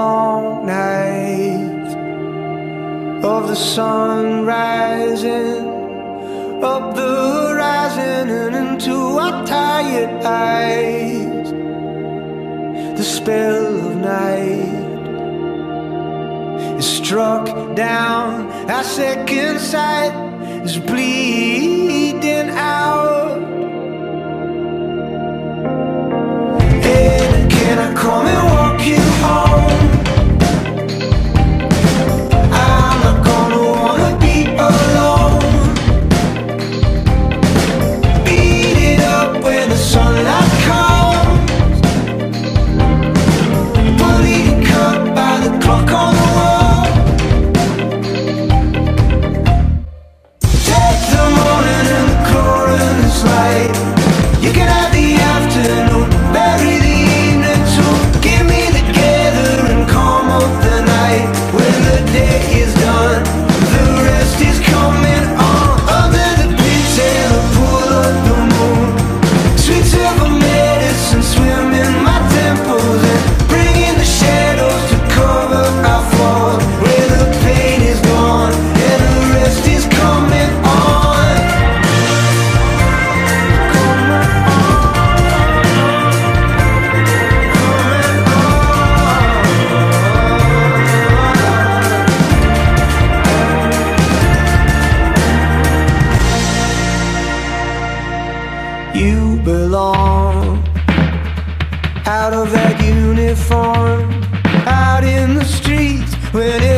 long nights of the sun rising up the horizon and into our tired eyes. The spell of night is struck down. Our second sight is bleeding out. And can I come and walk you home? I'm not gonna wanna be alone. Beat it up when the sunlight comes. Police cut by the clock on the wall. Take the morning and the glorious light. You can have the afternoon, bury the evening too. Get me together and calm up the night. When the day is done, the rest is coming on. Under the pigtail, the pool of the moon. Sweet silver medicine swim in my temples and bring in the shadows to cover our falls. Where the pain is gone and the rest is coming on. You belong out of that uniform, out in the streets when